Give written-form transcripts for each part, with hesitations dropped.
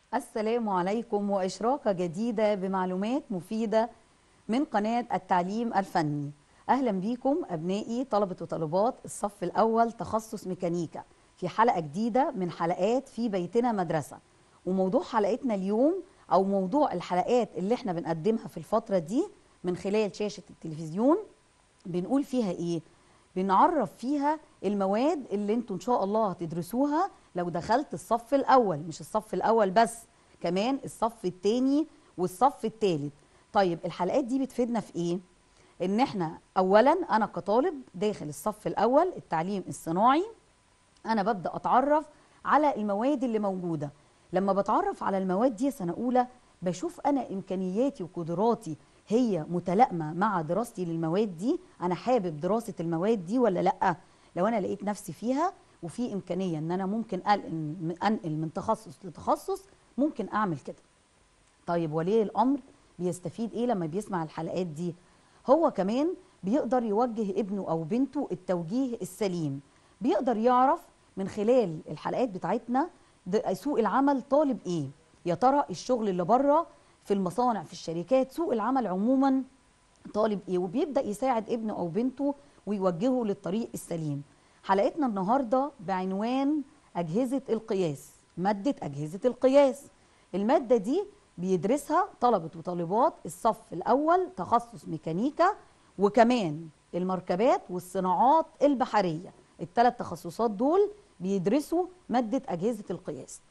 السلام عليكم وإشراقة جديدة بمعلومات مفيدة من قناة التعليم الفني. أهلا بكم أبنائي طلبة وطالبات الصف الأول تخصص ميكانيكا في حلقة جديدة من حلقات في بيتنا مدرسة. وموضوع حلقتنا اليوم أو موضوع الحلقات اللي احنا بنقدمها في الفترة دي من خلال شاشة التلفزيون بنقول فيها إيه؟ بنعرف فيها المواد اللي انتوا ان شاء الله هتدرسوها لو دخلت الصف الاول، مش الصف الاول بس، كمان الصف الثاني والصف الثالث. طيب الحلقات دي بتفيدنا في ايه؟ ان احنا اولا انا كطالب داخل الصف الاول التعليم الصناعي انا ببدا اتعرف على المواد اللي موجوده. لما بتعرف على المواد دي سنه اولى بشوف انا امكانياتي وقدراتي هي متلائمه مع دراستي للمواد دي، انا حابب دراسه المواد دي ولا لا. لو انا لقيت نفسي فيها وفي امكانيه ان انا ممكن انقل من تخصص لتخصص ممكن اعمل كده. طيب ولي الامر بيستفيد ايه لما بيسمع الحلقات دي؟ هو كمان بيقدر يوجه ابنه او بنته التوجيه السليم، بيقدر يعرف من خلال الحلقات بتاعتنا سوق العمل طالب ايه، يا ترى الشغل اللي بره في المصانع في الشركات سوق العمل عموما طالب ايه، وبيبدأ يساعد ابنه او بنته ويوجهه للطريق السليم. حلقتنا النهارده بعنوان أجهزة القياس، مادة أجهزة القياس. المادة دي بيدرسها طلبة وطالبات الصف الأول تخصص ميكانيكا، وكمان المركبات والصناعات البحرية. الثلاث تخصصات دول بيدرسوا مادة أجهزة القياس.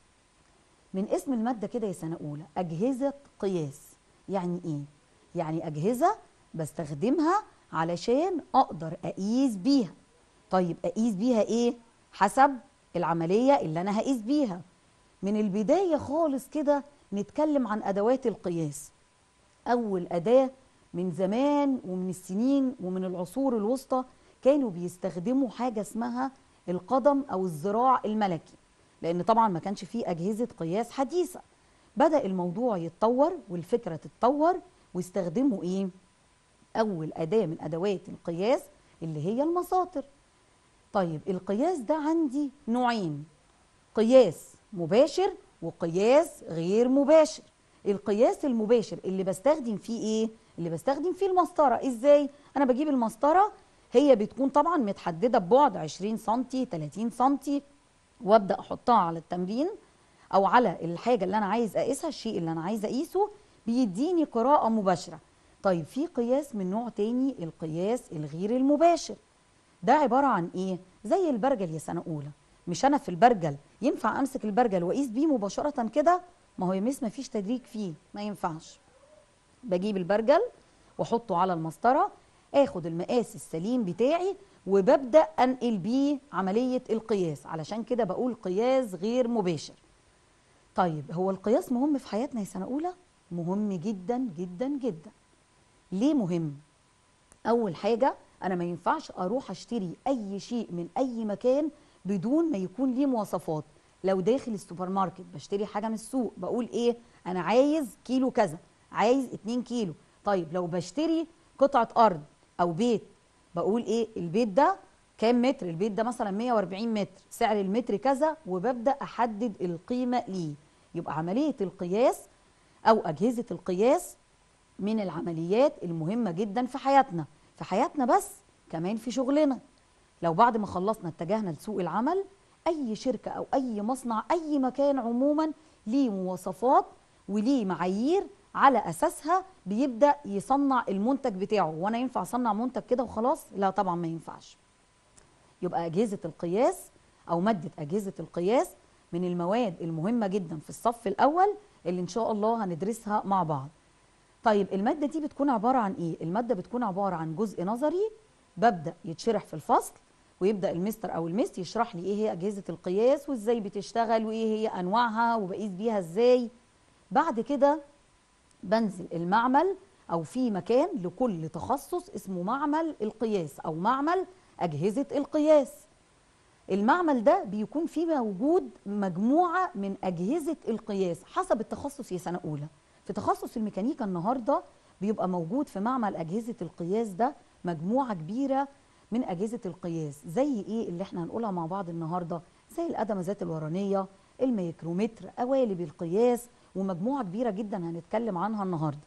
من اسم المادة كده يا سنة أولى أجهزة قياس، يعني إيه؟ يعني أجهزة بستخدمها علشان أقدر أقيس بيها. طيب أقيس بيها إيه؟ حسب العملية اللي أنا هقيس بيها. من البداية خالص كده نتكلم عن أدوات القياس. أول أداة من زمان ومن السنين ومن العصور الوسطى كانوا بيستخدموا حاجة اسمها القدم أو الذراع الملكي، لأن طبعا ما كانش فيه أجهزة قياس حديثة. بدأ الموضوع يتطور والفكرة تتطور واستخدموا إيه؟ أول أداة من أدوات القياس اللي هي المساطر. طيب القياس ده عندي نوعين، قياس مباشر وقياس غير مباشر. القياس المباشر اللي بستخدم فيه ايه؟ اللي بستخدم فيه المسطره. ازاي؟ انا بجيب المسطره، هي بتكون طبعا متحدده ببعد 20 سنتي 30 سنتي، وابدا احطها على التمرين او على الحاجه اللي انا عايز اقيسها، الشيء اللي انا عايز اقيسه بيديني قراءه مباشره. طيب في قياس من نوع تاني، القياس الغير المباشر. ده عبارة عن ايه؟ زي البرجل يا سنة اولى. مش انا في البرجل ينفع امسك البرجل واقيس بيه مباشرة كده؟ ما هو يا مس ما فيش تدريج فيه، ما ينفعش. بجيب البرجل واحطه على المسطرة، اخد المقاس السليم بتاعي وببدأ انقل بيه عملية القياس، علشان كده بقول قياس غير مباشر. طيب هو القياس مهم في حياتنا يا سنة اولى؟ مهم جدا جدا جدا. ليه مهم؟ اول حاجه انا ما ينفعش اروح اشتري اي شيء من اي مكان بدون ما يكون ليه مواصفات. لو داخل السوبر ماركت بشتري حاجه من السوق بقول ايه؟ انا عايز كيلو كذا، عايز 2 كيلو. طيب لو بشتري قطعه ارض او بيت بقول ايه؟ البيت ده كام متر؟ البيت ده مثلا 140 متر، سعر المتر كذا، وببدا احدد القيمه ليه. يبقى عمليه القياس او اجهزه القياس من العمليات المهمة جدا في حياتنا، في حياتنا بس كمان في شغلنا. لو بعد ما خلصنا اتجهنا لسوق العمل، أي شركة أو أي مصنع أي مكان عموما ليه مواصفات وليه معايير على أساسها بيبدأ يصنع المنتج بتاعه. وأنا ينفع أصنع منتج كده وخلاص؟ لا طبعا ما ينفعش. يبقى أجهزة القياس أو مادة أجهزة القياس من المواد المهمة جدا في الصف الأول اللي إن شاء الله هندرسها مع بعض. طيب المادة دي بتكون عبارة عن ايه؟ المادة بتكون عبارة عن جزء نظري ببدأ يتشرح في الفصل، ويبدأ المستر او المس يشرح لي ايه هي أجهزة القياس وازاي بتشتغل وايه هي انواعها وبقيس بيها ازاي. بعد كده بنزل المعمل او في مكان لكل تخصص اسمه معمل القياس او معمل أجهزة القياس. المعمل ده بيكون فيه موجود مجموعة من أجهزة القياس حسب التخصص يا سنة أولى. في تخصص الميكانيكا النهاردة بيبقى موجود في معمل أجهزة القياس ده مجموعة كبيرة من أجهزة القياس. زي إيه اللي احنا هنقولها مع بعض النهاردة؟ زي القدمة ذات الورانية، الميكرومتر، قوالب القياس، ومجموعة كبيرة جدا هنتكلم عنها النهاردة.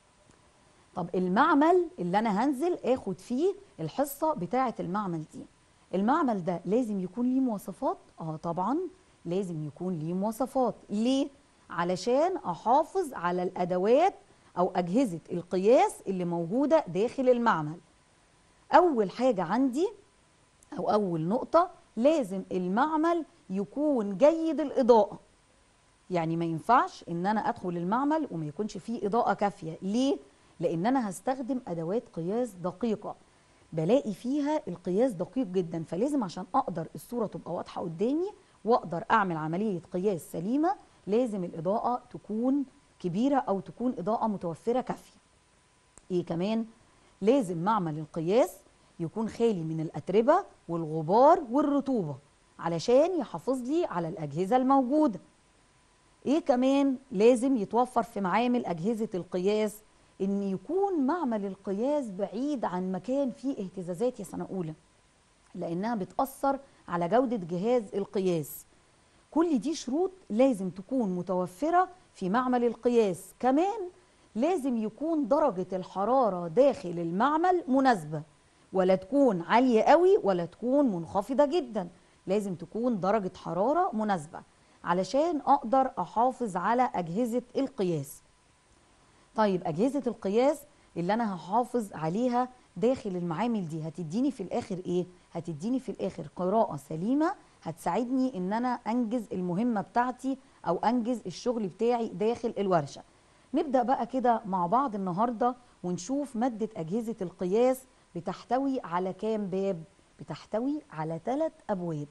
طب المعمل اللي أنا هنزل آخد فيه الحصة بتاعة المعمل دي، المعمل ده لازم يكون ليه مواصفات؟ طبعا لازم يكون ليه مواصفات. ليه؟ علشان أحافظ على الأدوات أو أجهزة القياس اللي موجودة داخل المعمل. أول حاجة عندي أو أول نقطة، لازم المعمل يكون جيد الإضاءة. يعني ما ينفعش إن أنا أدخل المعمل وما يكونش فيه إضاءة كافية. ليه؟ لأن أنا هستخدم أدوات قياس دقيقة، بلاقي فيها القياس دقيق جدا، فلازم عشان أقدر الصورة تبقى واضحة قدامي وأقدر أعمل عملية قياس سليمة، لازم الإضاءة تكون كبيرة أو تكون إضاءة متوفرة كافية. إيه كمان؟ لازم معمل القياس يكون خالي من الأتربة والغبار والرطوبة علشان يحافظ لي على الأجهزة الموجودة. إيه كمان؟ لازم يتوفر في معامل أجهزة القياس إن يكون معمل القياس بعيد عن مكان فيه اهتزازات يا سنة أولى، لأنها بتأثر على جودة جهاز القياس. كل دي شروط لازم تكون متوفرة في معمل القياس. كمان لازم يكون درجة الحرارة داخل المعمل مناسبة، ولا تكون عالية قوي ولا تكون منخفضة جدا، لازم تكون درجة حرارة مناسبة علشان أقدر أحافظ على أجهزة القياس. طيب أجهزة القياس اللي أنا هحافظ عليها داخل المعامل دي هتديني في الآخر إيه؟ هتديني في الآخر قراءة سليمة هتساعدني إن أنا أنجز المهمة بتاعتي أو أنجز الشغل بتاعي داخل الورشة. نبدأ بقى كده مع بعض النهاردة ونشوف مادة أجهزة القياس بتحتوي على كام باب؟ بتحتوي على 3 أبواب.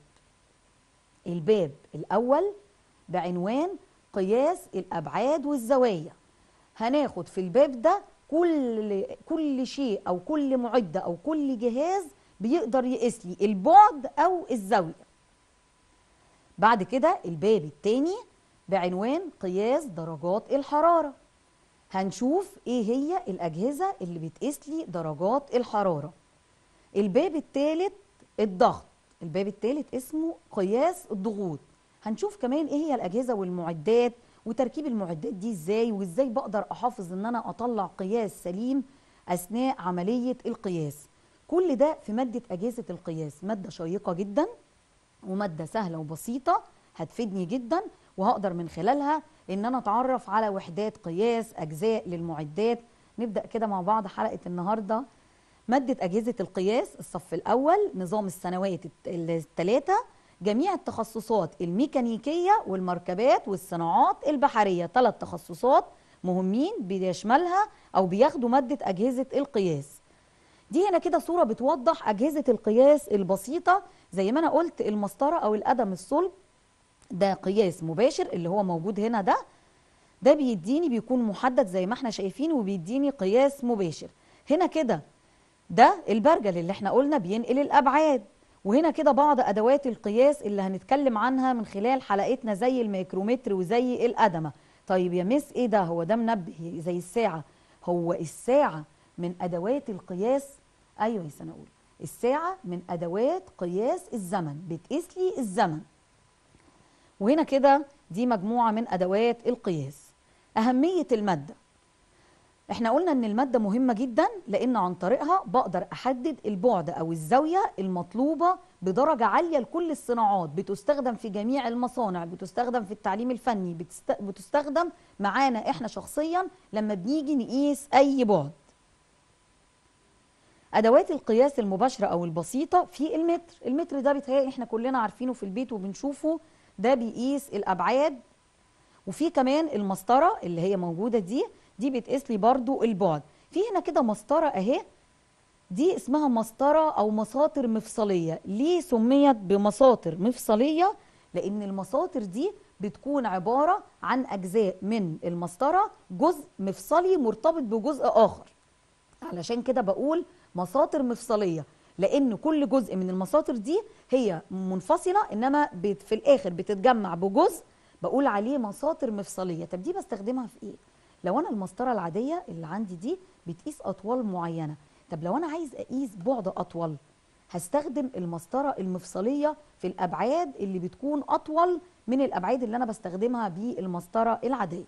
الباب الأول بعنوان قياس الأبعاد والزوايا. هناخد في الباب ده كل شيء أو كل معدة أو كل جهاز بيقدر يقيس لي البعد أو الزاوية. بعد كده الباب التاني بعنوان قياس درجات الحرارة. هنشوف ايه هي الأجهزة اللي بتقيس لي درجات الحرارة. الباب الثالث الضغط. الباب الثالث اسمه قياس الضغوط. هنشوف كمان ايه هي الأجهزة والمعدات وتركيب المعدات دي ازاي، وازاي بقدر احافظ ان انا اطلع قياس سليم اثناء عملية القياس. كل ده في مادة أجهزة القياس، مادة شيقة جدا ومادة سهلة وبسيطة هتفيدني جدا، وهقدر من خلالها ان انا اتعرف على وحدات قياس، اجزاء للمعدات. نبدأ كده مع بعض حلقة النهاردة. مادة أجهزة القياس الصف الأول، نظام السنوات الثلاثة، جميع التخصصات الميكانيكية والمركبات والصناعات البحرية. 3 تخصصات مهمين بيشملها أو بياخدوا مادة أجهزة القياس. دي هنا كده صورة بتوضح أجهزة القياس البسيطة. زي ما أنا قلت المسطرة أو القدم الصلب ده قياس مباشر اللي هو موجود هنا، ده بيديني بيكون محدد زي ما احنا شايفين وبيديني قياس مباشر. هنا كده ده البرجل اللي احنا قلنا بينقل الأبعاد. وهنا كده بعض أدوات القياس اللي هنتكلم عنها من خلال حلقتنا زي الميكرومتر وزي القدمة. طيب يا مس ايه ده؟ هو ده منبه زي الساعة. هو الساعة من أدوات القياس؟ أيوة يا سنة أولى، الساعة من أدوات قياس الزمن، بتقيس لي الزمن. وهنا كده دي مجموعة من أدوات القياس. أهمية المادة، احنا قلنا ان المادة مهمة جدا لان عن طريقها بقدر احدد البعد او الزاوية المطلوبة بدرجة عالية لكل الصناعات. بتستخدم في جميع المصانع، بتستخدم في التعليم الفني، بتستخدم معانا احنا شخصيا لما بنيجي نقيس اي بعد. ادوات القياس المباشرة او البسيطة في المتر. المتر ده بيتهيألي احنا كلنا عارفينه في البيت وبنشوفه، ده بيقيس الابعاد. وفي كمان المسطرة اللي هي موجودة دي بتقيس لي برضو البعد. في هنا كده مسطرة اهي، دي اسمها مسطرة او مساطر مفصلية. ليه سميت بمساطر مفصلية؟ لان المساطر دي بتكون عبارة عن اجزاء من المسطرة، جزء مفصلي مرتبط بجزء اخر، علشان كده بقول مساطر مفصلية، لان كل جزء من المساطر دي هي منفصلة انما في الاخر بتتجمع بجزء، بقول عليه مساطر مفصلية. طب دي بستخدمها في ايه؟ لو انا المسطرة العادية اللي عندي دي بتقيس اطوال معينة، طب لو انا عايز اقيس بعد اطول هستخدم المسطرة المفصلية في الابعاد اللي بتكون اطول من الابعاد اللي انا بستخدمها بالمسطره العاديه.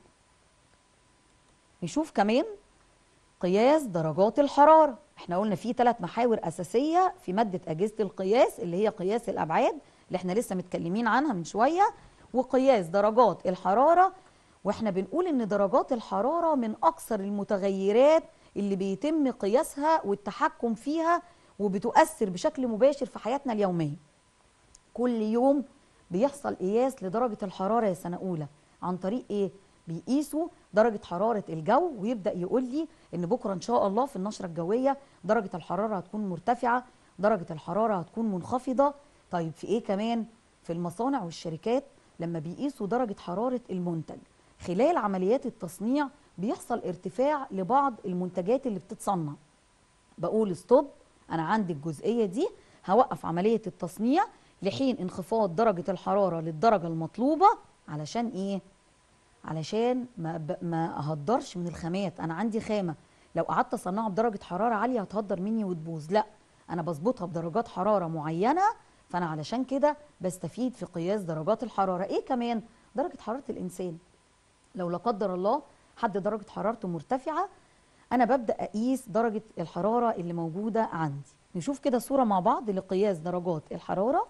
نشوف كمان قياس درجات الحراره. احنا قلنا في 3 محاور اساسيه في ماده اجهزه القياس، اللي هي قياس الابعاد اللي احنا لسه متكلمين عنها من شويه، وقياس درجات الحراره. واحنا بنقول ان درجات الحراره من اكثر المتغيرات اللي بيتم قياسها والتحكم فيها، وبتؤثر بشكل مباشر في حياتنا اليوميه. كل يوم بيحصل قياس لدرجه الحراره يا سنه اولى. عن طريق ايه؟ بيقيسوا درجه حراره الجو، ويبدا يقول لي ان بكره ان شاء الله في النشره الجويه درجه الحراره هتكون مرتفعه، درجه الحراره هتكون منخفضه. طيب في ايه كمان؟ في المصانع والشركات لما بيقيسوا درجه حراره المنتج خلال عمليات التصنيع، بيحصل ارتفاع لبعض المنتجات اللي بتتصنع. بقول ستوب، انا عندي الجزئيه دي هوقف عمليه التصنيع لحين انخفاض درجه الحراره للدرجه المطلوبه. علشان ايه؟ علشان ما اهدرش من الخامات. انا عندي خامه لو قعدت اصنعها بدرجه حراره عاليه هتهدر مني وتبوظ، لا انا بظبطها بدرجات حراره معينه. فانا علشان كده بستفيد في قياس درجات الحراره. ايه كمان؟ درجه حراره الانسان. لو لا قدر الله حد درجه حرارته مرتفعه، انا ببدا اقيس درجه الحراره اللي موجوده عندي. نشوف كده صوره مع بعض لقياس درجات الحراره.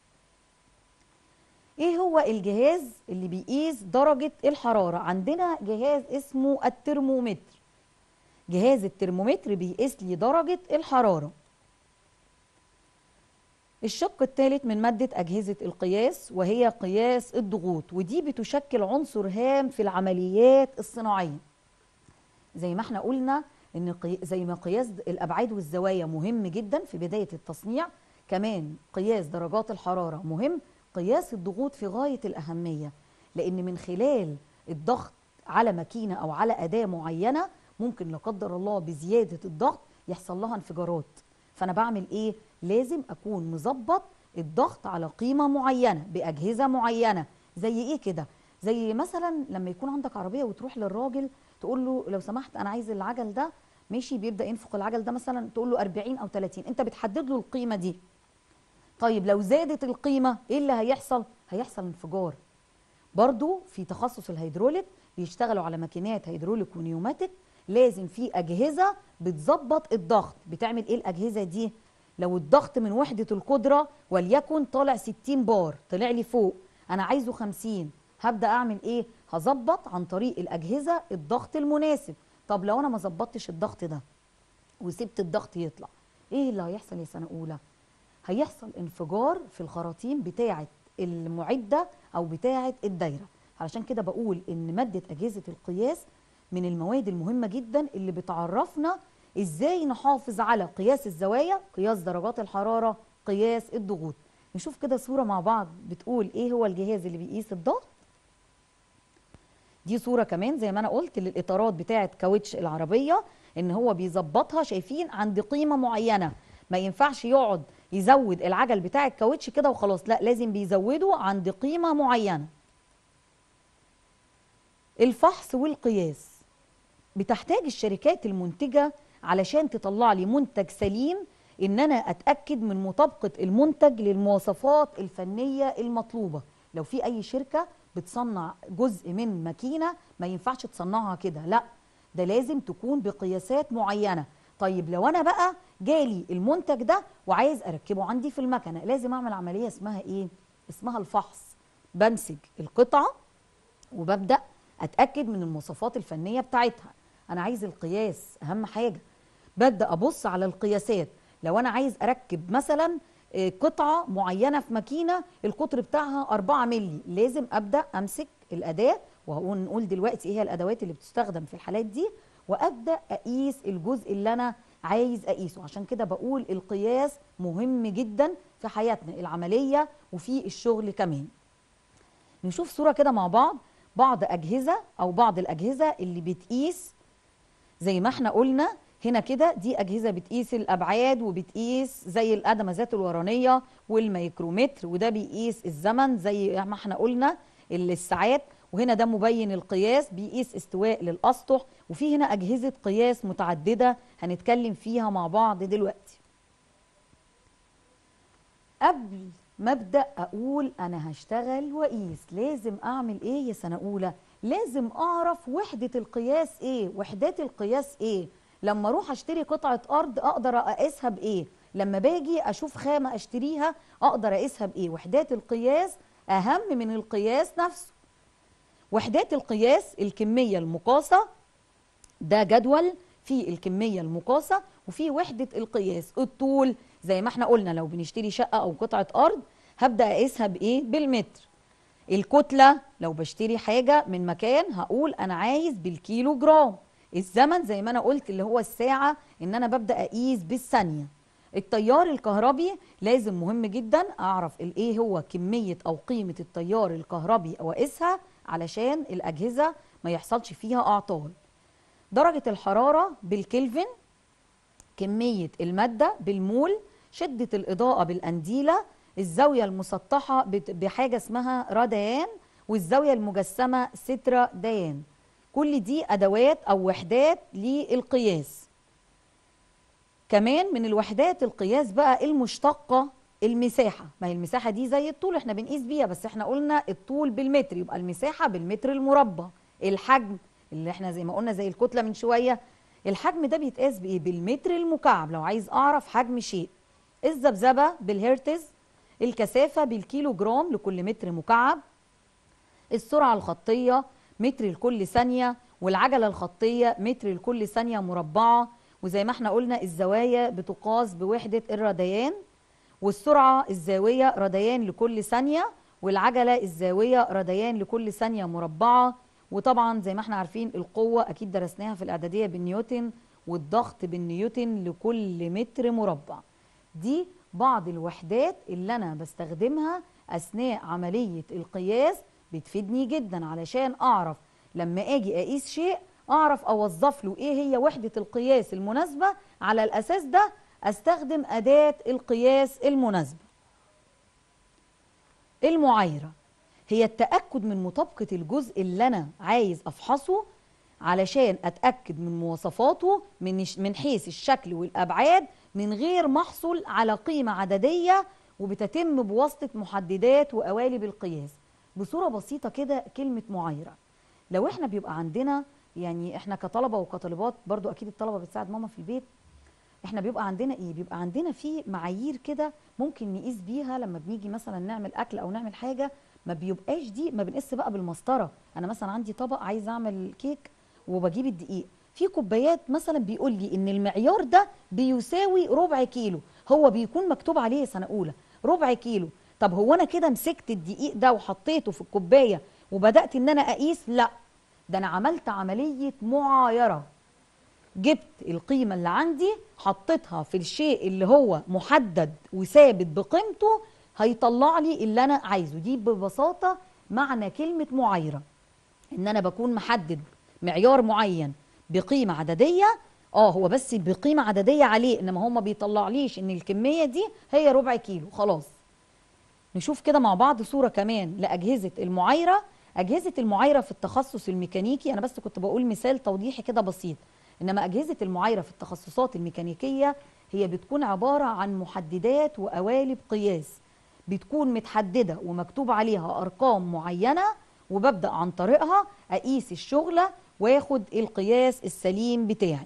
ايه هو الجهاز اللي بيقيس درجه الحراره؟ عندنا جهاز اسمه الترمومتر. جهاز الترمومتر بيقيس لي درجه الحراره. الشق الثالث من مادة أجهزة القياس وهي قياس الضغوط، ودي بتشكل عنصر هام في العمليات الصناعية. زي ما احنا قلنا ان زي ما قياس الأبعاد والزوايا مهم جدا في بداية التصنيع، كمان قياس درجات الحرارة مهم. قياس الضغوط في غاية الأهمية، لأن من خلال الضغط على ماكينة أو على أداة معينة ممكن لا قدر الله بزيادة الضغط يحصل لها انفجارات. فأنا بعمل إيه؟ لازم أكون مظبط الضغط على قيمة معينة بأجهزة معينة. زي إيه كده؟ زي مثلا لما يكون عندك عربية وتروح للراجل تقول له لو سمحت أنا عايز العجل ده، ماشي، بيبدأ ينفخ العجل ده مثلا، تقول له 40 أو 30، أنت بتحدد له القيمة دي. طيب لو زادت القيمة إيه اللي هيحصل؟ هيحصل انفجار. برضو في تخصص الهيدروليك بيشتغلوا على ماكينات هيدروليك ونيوماتيك، لازم في أجهزة بتظبط الضغط. بتعمل إيه الأجهزة دي؟ لو الضغط من وحدة القدرة وليكن طالع 60 بار، طلع لي فوق أنا عايزه 50، هبدأ أعمل إيه؟ هظبط عن طريق الأجهزة الضغط المناسب. طب لو أنا ما ظبطتش الضغط ده وسبت الضغط يطلع، إيه اللي هيحصل يا سنة أولى؟ هيحصل انفجار في الخراطيم بتاعة المعدة أو بتاعة الدايرة. علشان كده بقول إن مادة أجهزة القياس من المواد المهمة جدا اللي بتعرفنا إزاي نحافظ على قياس الزوايا، قياس درجات الحرارة، قياس الضغوط. نشوف كده صورة مع بعض بتقول إيه هو الجهاز اللي بيقيس الضغط. دي صورة كمان زي ما أنا قلت للإطارات بتاعة كاوتش العربية، إن هو بيظبطها. شايفين عند قيمة معينة، ما ينفعش يقعد يزود العجل بتاع الكاوتش كده وخلاص، لا لازم بيزوده عند قيمة معينة. الفحص والقياس بتحتاج الشركات المنتجة علشان تطلع لي منتج سليم ان انا اتأكد من مطابقة المنتج للمواصفات الفنية المطلوبة. لو في اي شركة بتصنع جزء من ماكينة ما ينفعش تصنعها كده، لا ده لازم تكون بقياسات معينة. طيب لو انا بقى جالي المنتج ده وعايز اركبه عندي في المكنه، لازم اعمل عمليه اسمها ايه؟ اسمها الفحص. بمسك القطعه وببدا اتاكد من المواصفات الفنيه بتاعتها. انا عايز القياس اهم حاجه، ببدا ابص على القياسات. لو انا عايز اركب مثلا قطعه معينه في ماكينه القطر بتاعها 4 مللي، لازم ابدا امسك الاداه، وهنقول دلوقتي ايه هي الادوات اللي بتستخدم في الحالات دي، وابدا اقيس الجزء اللي انا عايز اقيسه. عشان كده بقول القياس مهم جدا في حياتنا العمليه وفي الشغل كمان. نشوف صوره كده مع بعض، بعض الاجهزه اللي بتقيس زي ما احنا قلنا هنا كده. دي اجهزه بتقيس الابعاد وبتقيس زي القدمه ذات الورانيه والميكرومتر، وده بيقيس الزمن زي ما احنا قلنا الساعات. وهنا ده مبين القياس بيقيس استواء للاسطح. وفي هنا اجهزه قياس متعدده هنتكلم فيها مع بعض دلوقتي. قبل مبدأ أقول أنا هشتغل وأقيس، لازم أعمل إيه يا سنة أولى؟ لازم أعرف وحدة القياس إيه، وحدات القياس إيه. لما أروح أشتري قطعة أرض أقدر أقيسها بإيه، لما باجي أشوف خامة أشتريها أقدر أقيسها بإيه. وحدات القياس أهم من القياس نفسه. وحدات القياس الكمية المقاسة، ده جدول فيه الكمية المقاسة وفيه وحدة القياس. الطول زي ما احنا قلنا لو بنشتري شقة أو قطعة أرض هبدأ أقيسها بإيه؟ بالمتر. الكتلة لو بشتري حاجة من مكان هقول أنا عايز بالكيلو جرام. الزمن زي ما أنا قلت اللي هو الساعة، إن أنا ببدأ أقيس بالثانية. التيار الكهربي لازم مهم جدا أعرف إيه هو كمية أو قيمة التيار الكهربي أو أقيسها علشان الأجهزة ما يحصلش فيها أعطال. درجة الحرارة بالكلفن، كمية المادة بالمول، شدة الإضاءة بالأنديلة، الزاوية المسطحة بحاجة اسمها راديان، والزاوية المجسمة ستراديان. كل دي أدوات أو وحدات للقياس. كمان من الوحدات القياس بقى المشتقة المساحة. ما هي المساحة دي زي الطول احنا بنقيس بيها، بس احنا قلنا الطول بالمتر يبقى المساحة بالمتر المربع. الحجم اللي احنا زي ما قلنا زي الكتلة من شوية، الحجم ده بيتقاس بايه؟ بالمتر المكعب لو عايز اعرف حجم شيء. الذبذبة بالهرتز، الكثافة بالكيلو جرام لكل متر مكعب، السرعة الخطية متر لكل ثانية، والعجلة الخطية متر لكل ثانية مربعة. وزي ما احنا قلنا الزوايا بتقاس بوحدة الراديان، والسرعة الزاوية راديان لكل ثانية، والعجلة الزاوية راديان لكل ثانية مربعة. وطبعا زي ما احنا عارفين القوة أكيد درسناها في الإعدادية بالنيوتن، والضغط بالنيوتن لكل متر مربع. دي بعض الوحدات اللي أنا بستخدمها أثناء عملية القياس، بتفيدني جدا علشان أعرف لما أجي أقيس شيء أعرف أوظف له إيه هي وحدة القياس المناسبة، على الأساس ده أستخدم أداة القياس المناسبة. المعايرة هي التأكد من مطابقة الجزء اللي أنا عايز أفحصه علشان أتأكد من مواصفاته من حيث الشكل والأبعاد من غير ما أحصل على قيمة عددية، وبتتم بواسطة محددات وقوالب القياس. بصورة بسيطة كده كلمة معايرة، لو احنا بيبقى عندنا يعني احنا كطلبة وكطالبات برضو أكيد الطلبة بتساعد ماما في البيت، احنا بيبقى عندنا ايه؟ بيبقى عندنا في معايير كده ممكن نقيس بيها لما بنيجي مثلا نعمل اكل او نعمل حاجه. ما بيبقاش دي ما بنقيس بقى بالمسطره. انا مثلا عندي طبق عايز اعمل كيك وبجيب الدقيق في كوبايات، مثلا بيقول لي ان المعيار ده بيساوي ربع كيلو، هو بيكون مكتوب عليه سنه اولى ربع كيلو. طب هو انا كده مسكت الدقيق ده وحطيته في الكوبايه وبدات ان انا اقيس؟ لا، ده انا عملت عمليه معايره. جبت القيمة اللي عندي حطيتها في الشيء اللي هو محدد وثابت بقيمته، هيطلع لي اللي أنا عايزه. دي ببساطة معنى كلمة معايرة، إن أنا بكون محدد معيار معين بقيمة عددية. هو بس بقيمة عددية عليه، إنما هو ما بيطلعليش إن الكمية دي هي ربع كيلو خلاص. نشوف كده مع بعض صورة كمان لأجهزة المعايرة. أجهزة المعايرة في التخصص الميكانيكي، أنا بس كنت بقول مثال توضيحي كده بسيط، إنما أجهزة المعايرة في التخصصات الميكانيكية هي بتكون عبارة عن محددات وقوالب قياس، بتكون متحددة ومكتوب عليها أرقام معينة، وببدأ عن طريقها أقيس الشغلة واخد القياس السليم بتاعي.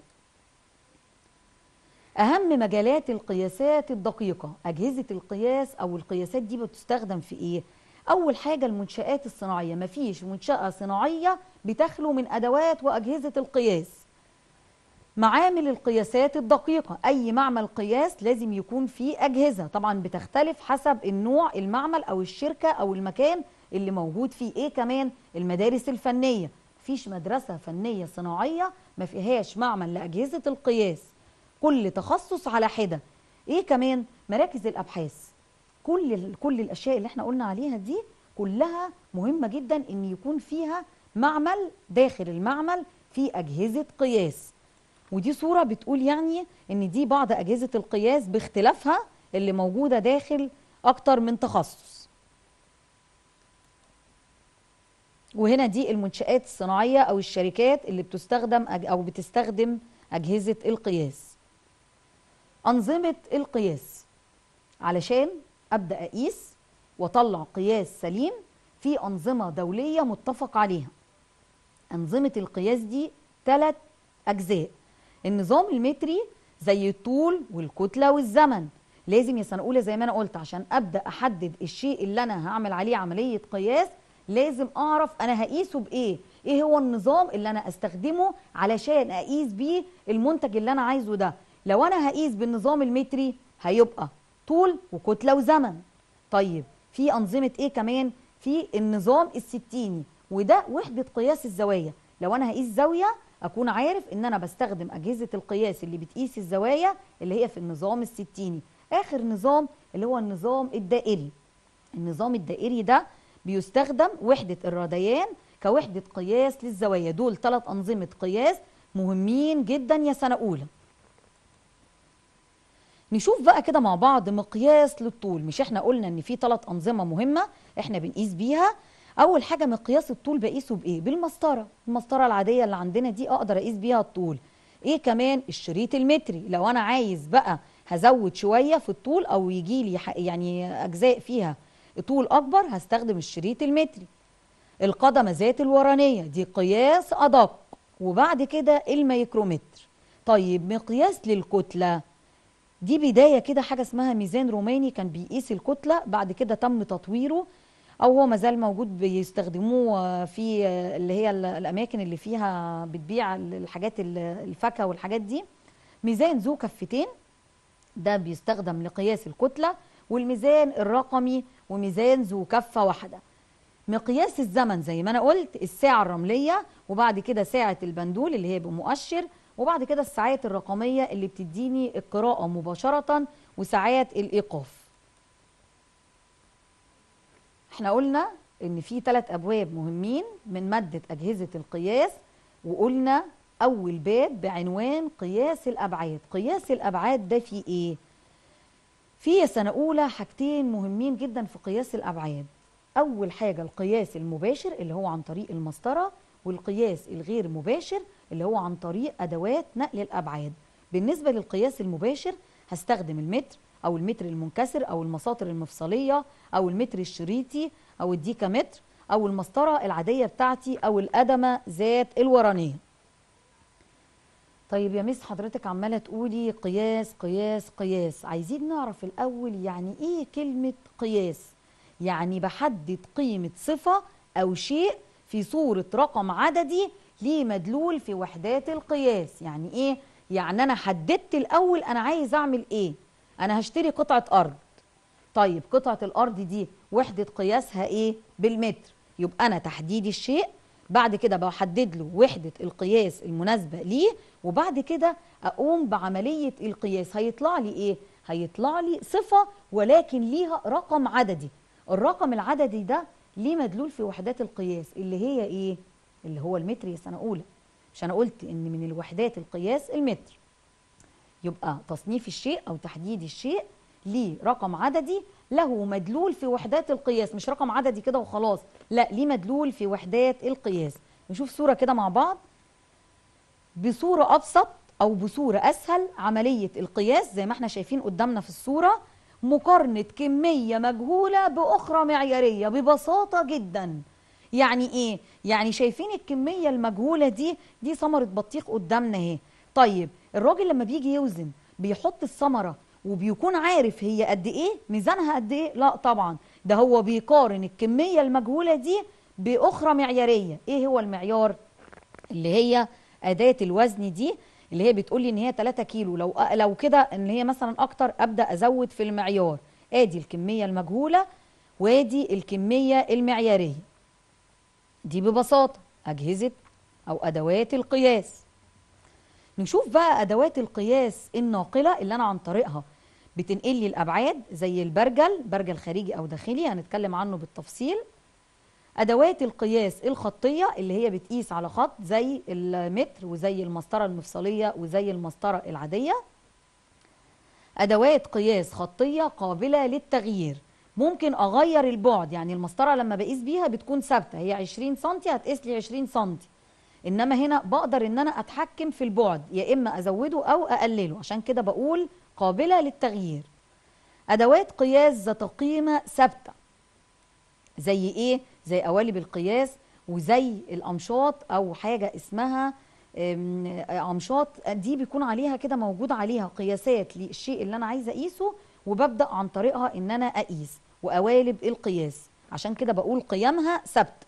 أهم مجالات القياسات الدقيقة، أجهزة القياس أو القياسات دي بتستخدم في إيه؟ أول حاجة المنشآت الصناعية، مفيش منشأة صناعية بتخلو من أدوات وأجهزة القياس. معامل القياسات الدقيقة، أي معمل قياس لازم يكون فيه أجهزة، طبعا بتختلف حسب النوع المعمل أو الشركة أو المكان اللي موجود فيه. إيه كمان؟ المدارس الفنية، مفيش مدرسة فنية صناعية ما فيهاش معمل لأجهزة القياس، كل تخصص على حدة. إيه كمان؟ مراكز الأبحاث، كل الأشياء اللي احنا قلنا عليها دي كلها مهمة جدا إن يكون فيها معمل، داخل المعمل في أجهزة قياس. ودي صورة بتقول يعني ان دي بعض اجهزة القياس باختلافها اللي موجودة داخل اكتر من تخصص. وهنا دي المنشآت الصناعية او الشركات اللي بتستخدم او بتستخدم اجهزة القياس. انظمة القياس، علشان ابدأ اقيس واطلع قياس سليم في أنظمة دولية متفق عليها. أنظمة القياس دي 3 أجزاء. النظام المتري زي الطول والكتلة والزمن. لازم يا سنة أولى زي ما أنا قلت عشان أبدأ أحدد الشيء اللي أنا هعمل عليه عملية قياس لازم أعرف أنا هقيسه بإيه، إيه هو النظام اللي أنا أستخدمه علشان أقيس بيه المنتج اللي أنا عايزه ده. لو أنا هقيس بالنظام المتري هيبقى طول وكتلة وزمن. طيب في أنظمة إيه كمان؟ في النظام الستيني وده وحدة قياس الزوايا. لو أنا هقيس زاوية أكون عارف إن أنا بستخدم أجهزة القياس اللي بتقيس الزوايا اللي هي في النظام الستيني. آخر نظام اللي هو النظام الدائري. النظام الدائري ده بيستخدم وحدة الراديان كوحدة قياس للزوايا. دول 3 أنظمة قياس مهمين جدا يا سنة أولى. نشوف بقى كده مع بعض مقياس للطول. مش احنا قلنا ان في 3 أنظمة مهمة احنا بنقيس بيها؟ اول حاجة مقياس الطول بقيسه بايه؟ بالمسطرة. المسطرة العادية اللي عندنا دي اقدر اقيس بيها الطول. ايه كمان؟ الشريط المتري. لو انا عايز بقى هزود شوية في الطول او يجي لي يعني اجزاء فيها طول اكبر هستخدم الشريط المتري. القدمة ذات الورانية دي قياس ادق. وبعد كده الميكرومتر. طيب مقياس للكتلة دي بداية كده حاجة اسمها ميزان روماني كان بيقيس الكتلة، بعد كده تم تطويره او هو مازال موجود بيستخدموه في اللي هي الاماكن اللي فيها بتبيع الحاجات الفاكهة والحاجات دي. ميزان ذو كفتين ده بيستخدم لقياس الكتلة، والميزان الرقمي وميزان ذو كفة واحدة. مقياس الزمن زي ما انا قلت الساعة الرملية، وبعد كده ساعة البندول اللي هي بمؤشر، وبعد كده الساعات الرقمية اللي بتديني القراءة مباشرة، وساعات الإيقاف. احنا قلنا ان في 3 أبواب مهمين من مادة أجهزة القياس، وقلنا أول باب بعنوان قياس الأبعاد. قياس الأبعاد ده فيه ايه؟ في سنة أولى حاجتين مهمين جدا في قياس الأبعاد. أول حاجة القياس المباشر اللي هو عن طريق المسطرة، والقياس الغير مباشر اللي هو عن طريق أدوات نقل الأبعاد. بالنسبة للقياس المباشر هستخدم المتر أو المتر المنكسر أو المساطر المفصلية أو المتر الشريطي أو الديكامتر أو المسطرة العادية بتاعتي أو القدمة ذات الورانية. طيب يا مس حضرتك عمالة تقولي قياس قياس قياس، عايزين نعرف الأول يعني إيه كلمة قياس؟ يعني بحدد قيمة صفة أو شيء في صورة رقم عددي ليه مدلول في وحدات القياس. يعني إيه؟ يعني أنا حددت الأول أنا عايز أعمل إيه؟ أنا هشتري قطعة أرض. طيب قطعة الأرض دي وحدة قياسها إيه؟ بالمتر. يبقى أنا تحديد الشيء، بعد كده بحدد له وحدة القياس المناسبة ليه، وبعد كده أقوم بعملية القياس. هيطلع لي إيه؟ هيطلع لي صفة ولكن ليها رقم عددي. الرقم العددي ده ليه مدلول في وحدات القياس اللي هي إيه؟ اللي هو المتر يا سنة أولى. مش أنا قلت إن من الوحدات القياس المتر. يبقى تصنيف الشيء أو تحديد الشيء ليه رقم عددي له مدلول في وحدات القياس، مش رقم عددي كده وخلاص، لا ليه مدلول في وحدات القياس. نشوف صورة كده مع بعض. بصورة أبسط أو بصورة أسهل عملية القياس زي ما احنا شايفين قدامنا في الصورة، مقارنة كمية مجهولة بأخرى معيارية ببساطة جدا. يعني إيه؟ يعني شايفين الكمية المجهولة دي ثمرة بطيخ قدامنا اهي. طيب الراجل لما بيجي يوزن بيحط الثمرة وبيكون عارف هي قد ايه، ميزانها قد ايه؟ لا طبعا، ده هو بيقارن الكمية المجهولة دي بأخرى معيارية. ايه هو المعيار؟ اللي هي أداة الوزن دي اللي هي بتقول لي ان هي 3 كيلو. لو كده ان هي مثلا اكتر ابدا ازود في المعيار. ادي الكمية المجهولة وادي الكمية المعيارية. دي ببساطة أجهزة أو أدوات القياس. نشوف بقى أدوات القياس الناقلة اللي أنا عن طريقها بتنقل لي الأبعاد، زي برجل خارجي أو داخلي هنتكلم عنه بالتفصيل. أدوات القياس الخطية اللي هي بتقيس على خط زي المتر وزي المسطرة المفصلية وزي المسطرة العادية. أدوات قياس خطية قابلة للتغيير، ممكن أغير البعد. يعني المسطرة لما بقيس بيها بتكون ثابتة، هي 20 سنتي هتقيس لي 20 سنتي، إنما هنا بقدر إن أنا أتحكم في البعد، يا إما أزوده أو أقلله، عشان كده بقول قابلة للتغيير. أدوات قياس ذات قيمة ثابتة زي ايه؟ زي قوالب القياس، وزي الامشاط، او حاجه اسمها امشاط، دي بيكون عليها كده موجود عليها قياسات للشيء اللي انا عايزه اقيسه، وببدا عن طريقها ان انا اقيس. وقوالب القياس عشان كده بقول قيمها ثابته.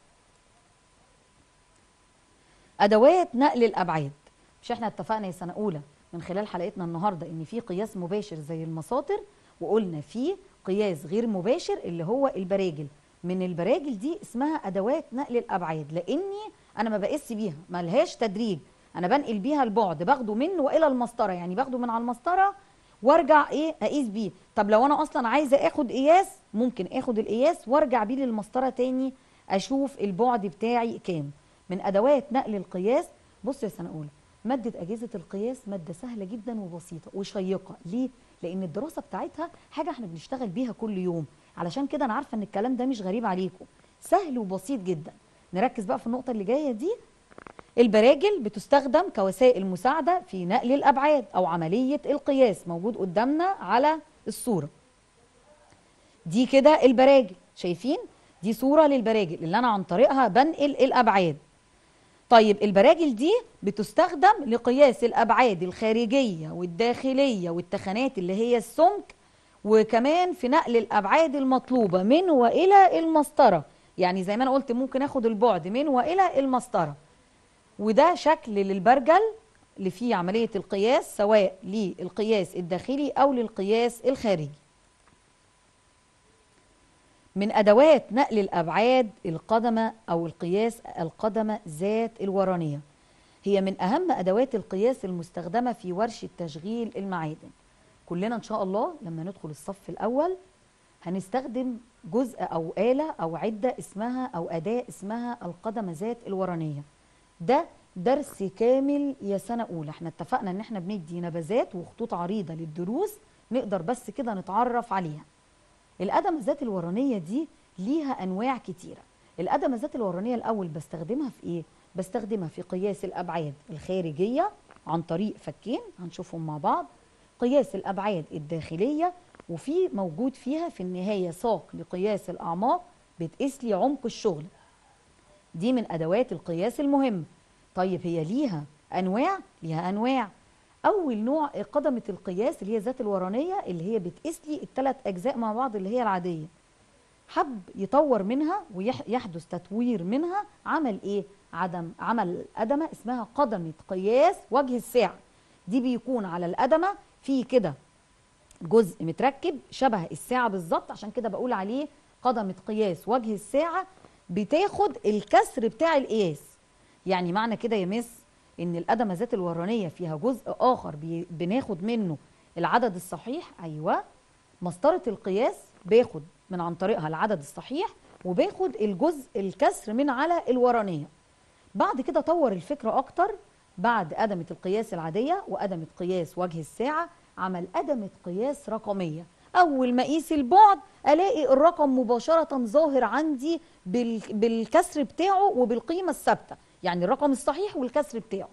ادوات نقل الابعاد، مش احنا اتفقنا يا سنه اولى من خلال حلقتنا النهارده ان في قياس مباشر زي المساطر، وقلنا في قياس غير مباشر اللي هو البراجل. من البراجل دي اسمها ادوات نقل الابعاد، لاني انا ما بقيس بيها، ما لهاش تدريج، انا بنقل بيها البعد، باخده منه والى المسطره، يعني باخده من على المسطره وارجع ايه اقيس بيه. طب لو انا اصلا عايزه اخد قياس، ممكن اخد القياس وارجع بيه للمسطره تاني اشوف البعد بتاعي كام. من ادوات نقل القياس، بص يا سنه اولى، ماده اجهزه القياس ماده سهله جدا وبسيطه وشيقه. ليه؟ لان الدراسه بتاعتها حاجه احنا بنشتغل بيها كل يوم، علشان كده انا عارفه ان الكلام ده مش غريب عليكم، سهل وبسيط جدا. نركز بقى في النقطه اللي جايه دي. البراجل بتستخدم كوسائل مساعده في نقل الابعاد او عمليه القياس، موجود قدامنا على الصوره دي كده البراجل، شايفين؟ دي صوره للبراجل اللي انا عن طريقها بنقل الابعاد. طيب البراجل دي بتستخدم لقياس الأبعاد الخارجية والداخلية والتخانات اللي هي السمك، وكمان في نقل الأبعاد المطلوبة من وإلى المسطرة. يعني زي ما أنا قلت ممكن أخد البعد من وإلى المسطرة. وده شكل للبرجل اللي فيه عملية القياس، سواء للقياس الداخلي أو للقياس الخارجي. من أدوات نقل الأبعاد القدمة أو القياس القدمة ذات الورانية، هي من أهم أدوات القياس المستخدمة في ورشة تشغيل المعادن. كلنا إن شاء الله لما ندخل الصف الأول هنستخدم جزء أو آلة أو عدة اسمها أو أداة اسمها القدمة ذات الورانية. ده درس كامل يا سنة أولى، احنا اتفقنا إن احنا بندي نبذات وخطوط عريضة للدروس نقدر بس كده نتعرف عليها. القدمة ذات الورانية دي ليها أنواع كتيرة. القدمة ذات الورانية الأول بستخدمها في إيه؟ بستخدمها في قياس الأبعاد الخارجية عن طريق فكين هنشوفهم مع بعض، قياس الأبعاد الداخلية، وفي موجود فيها في النهاية ساق لقياس الأعماق بتقيس لي عمق الشغل. دي من أدوات القياس المهمة. طيب هي ليها أنواع؟ ليها أنواع. أول نوع قدمة القياس اللي هي ذات الورانية، اللي هي بتقيس لي الثلاث أجزاء مع بعض اللي هي العادية. حب يطور منها ويحدث تطوير منها، عمل إيه؟ عمل قدمة اسمها قدمة قياس وجه الساعة. دي بيكون على القدمة في كده جزء متركب شبه الساعة بالظبط، عشان كده بقول عليه قدمة قياس وجه الساعة، بتاخد الكسر بتاع القياس. يعني معنى كده يا مس ان القدمة ذات الورانية فيها جزء اخر بناخد منه العدد الصحيح. ايوه، مسطرة القياس باخد من عن طريقها العدد الصحيح، وباخد الجزء الكسر من على الورانية. بعد كده طور الفكرة اكتر، بعد قدمة القياس العادية وقدمة قياس وجه الساعة عمل قدمة قياس رقمية. اول ما اقيس البعد الاقي الرقم مباشرة ظاهر عندي بالكسر بتاعه وبالقيمة الثابتة، يعني الرقم الصحيح والكسر بتاعه.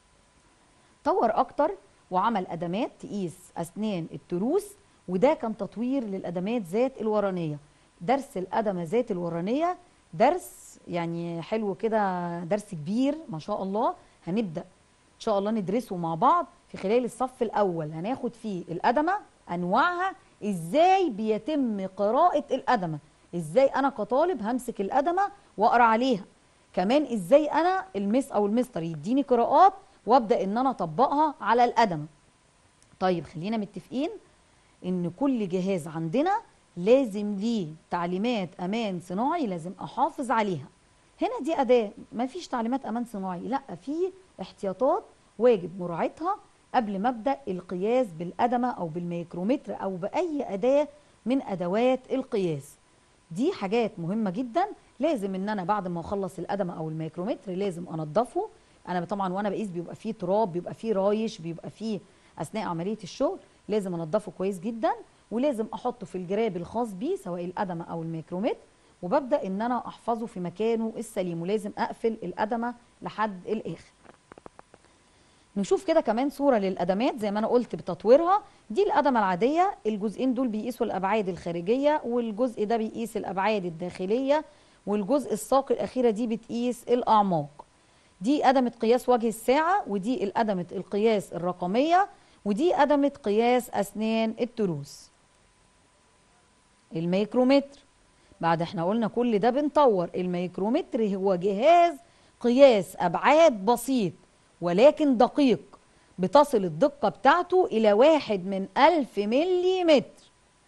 طور اكتر وعمل قدمات تقيس اسنان التروس، وده كان تطوير للقدمات ذات الورانية. درس القدمة ذات الورانية درس يعني حلو كده، درس كبير ما شاء الله. هنبدأ ان شاء الله ندرسه مع بعض في خلال الصف الاول. هناخد فيه القدمة، انواعها، ازاي بيتم قراءة القدمة، ازاي انا كطالب همسك القدمة واقرا عليها، كمان ازاي انا المس او المستر يديني قراءات وابدا ان انا اطبقها على القدمة. طيب خلينا متفقين ان كل جهاز عندنا لازم ليه تعليمات امان صناعي لازم احافظ عليها. هنا دي اداه ما فيش تعليمات امان صناعي، لا، في احتياطات واجب مراعاتها قبل ما ابدا القياس بالقدمه او بالميكرومتر او باي اداه من ادوات القياس. دي حاجات مهمه جدا، لازم ان انا بعد ما اخلص القدمه او الميكرومتر لازم انضفه. انا طبعا وانا بقيس بيبقى فيه تراب، بيبقى فيه رايش، بيبقى فيه اثناء عمليه الشغل، لازم انضفه كويس جدا، ولازم احطه في الجراب الخاص بيه سواء القدمه او الميكرومتر، وببدا ان انا احفظه في مكانه السليم، ولازم اقفل القدمه لحد الاخر. نشوف كده كمان صورة للقدمات زي ما أنا قلت بتطويرها. دي القدمة العادية، الجزئين دول بيقيسوا الأبعاد الخارجية، والجزء ده بيقيس الأبعاد الداخلية، والجزء الساق الأخيرة دي بتقيس الأعماق. دي قدمة قياس وجه الساعة، ودي القدمة القياس الرقمية، ودي قدمة قياس أسنان التروس. الميكرومتر، بعد احنا قلنا كل ده بنطور. الميكرومتر هو جهاز قياس أبعاد بسيط ولكن دقيق، بتصل الدقة بتاعته إلى 1/1000 مليمتر.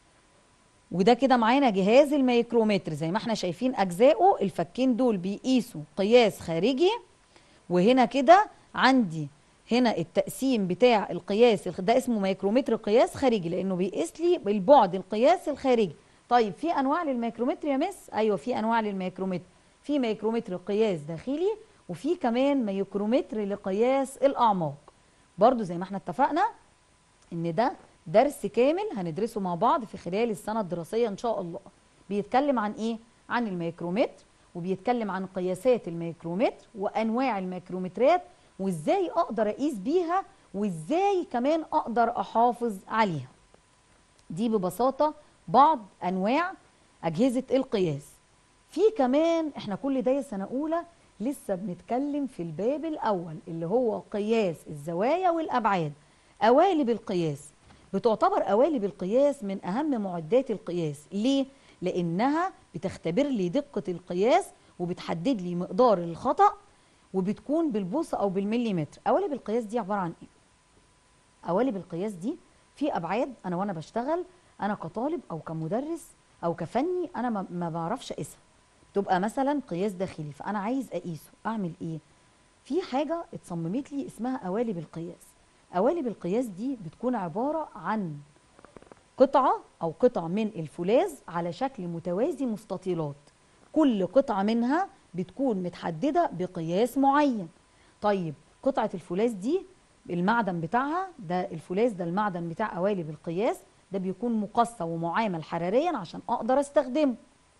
وده كده معانا جهاز الميكرومتر زي ما احنا شايفين أجزائه. الفكين دول بيقيسوا قياس خارجي، وهنا كده عندي هنا التقسيم بتاع القياس ده اسمه ميكرومتر قياس خارجي لأنه بيقيس لي بالبعد القياس الخارجي. طيب في أنواع للميكرومتر يا مس؟ أيوة في أنواع للميكرومتر. في ميكرومتر قياس داخلي، وفي كمان ميكرومتر لقياس الأعماق. برضو زي ما احنا اتفقنا ان ده درس كامل هندرسه مع بعض في خلال السنة الدراسية ان شاء الله. بيتكلم عن ايه؟ عن الميكرومتر، وبيتكلم عن قياسات الميكرومتر وانواع الميكرومترات، وازاي اقدر اقيس بيها، وازاي كمان اقدر احافظ عليها. دي ببساطة بعض انواع اجهزة القياس. في كمان احنا كل ده سنة اولى لسه بنتكلم في الباب الأول اللي هو قياس الزوايا والأبعاد. قوالب القياس بتعتبر قوالب القياس من أهم معدات القياس. ليه؟ لأنها بتختبر لي دقة القياس وبتحدد لي مقدار الخطأ، وبتكون بالبوصة أو بالمليمتر. قوالب القياس دي عبارة عن إيه؟ قوالب القياس دي في أبعاد أنا وأنا بشتغل، أنا كطالب أو كمدرس أو كفني أنا ما بعرفش أقيسها. تبقى مثلا قياس داخلي فانا عايز اقيسه، اعمل ايه؟ في حاجه اتصممت لي اسمها قوالب القياس. قوالب القياس دي بتكون عباره عن قطعه او قطع من الفولاذ على شكل متوازي مستطيلات. كل قطعه منها بتكون متحدده بقياس معين. طيب قطعه الفولاذ دي المعدن بتاعها ده، الفولاذ ده المعدن بتاع قوالب القياس ده بيكون مقصى ومعامل حراريا عشان اقدر استخدمه،